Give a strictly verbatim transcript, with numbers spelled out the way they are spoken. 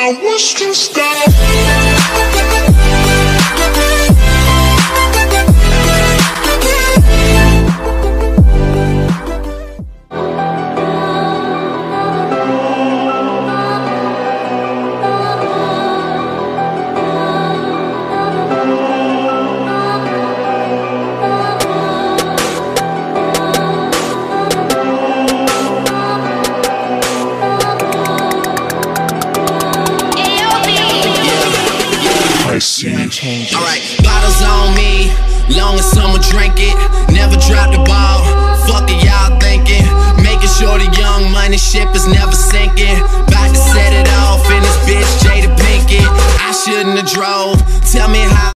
I was stressed out. Alright, bottles on me, long as someone drink it. Never drop the ball, fuck it y'all thinking. Making sure the young money ship is never sinking. About to set it off in this bitch Jada Pinkett. I shouldn't have drove, tell me how